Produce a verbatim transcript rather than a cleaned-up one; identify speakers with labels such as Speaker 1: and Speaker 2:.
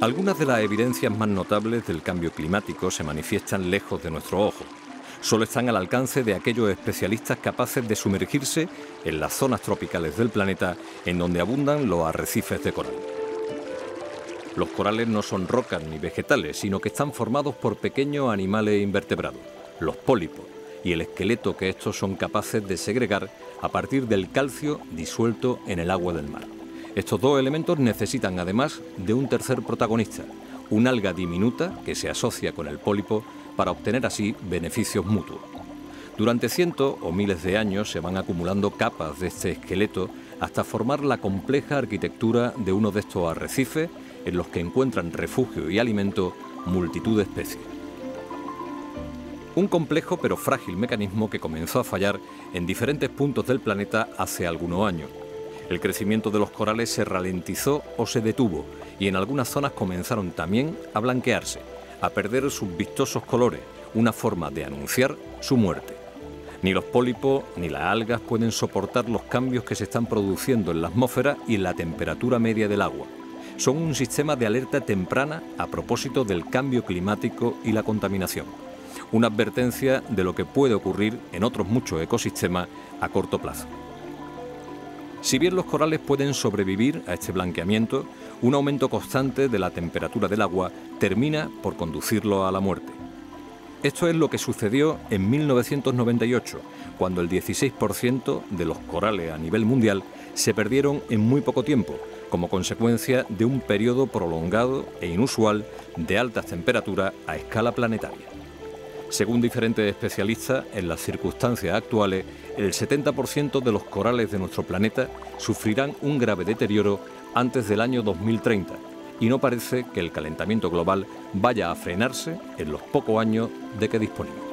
Speaker 1: Algunas de las evidencias más notables del cambio climático se manifiestan lejos de nuestro ojo. Solo están al alcance de aquellos especialistas capaces de sumergirse en las zonas tropicales del planeta en donde abundan los arrecifes de coral. Los corales no son rocas ni vegetales, sino que están formados por pequeños animales invertebrados, los pólipos, y el esqueleto que estos son capaces de segregar a partir del calcio disuelto en el agua del mar. Estos dos elementos necesitan además de un tercer protagonista, una alga diminuta que se asocia con el pólipo para obtener así beneficios mutuos. Durante cientos o miles de años se van acumulando capas de este esqueleto hasta formar la compleja arquitectura de uno de estos arrecifes en los que encuentran refugio y alimento multitud de especies. Un complejo pero frágil mecanismo que comenzó a fallar en diferentes puntos del planeta hace algunos años. El crecimiento de los corales se ralentizó o se detuvo y en algunas zonas comenzaron también a blanquearse, a perder sus vistosos colores, una forma de anunciar su muerte. Ni los pólipos ni las algas pueden soportar los cambios que se están produciendo en la atmósfera y en la temperatura media del agua. Son un sistema de alerta temprana a propósito del cambio climático y la contaminación. Una advertencia de lo que puede ocurrir en otros muchos ecosistemas a corto plazo. Si bien los corales pueden sobrevivir a este blanqueamiento, un aumento constante de la temperatura del agua termina por conducirlo a la muerte. Esto es lo que sucedió en mil novecientos noventa y ocho, cuando el dieciséis por ciento de los corales a nivel mundial se perdieron en muy poco tiempo, como consecuencia de un periodo prolongado e inusual de altas temperaturas a escala planetaria. Según diferentes especialistas, en las circunstancias actuales, el setenta por ciento de los corales de nuestro planeta sufrirán un grave deterioro antes del año dos mil treinta, y no parece que el calentamiento global vaya a frenarse en los pocos años de que disponemos.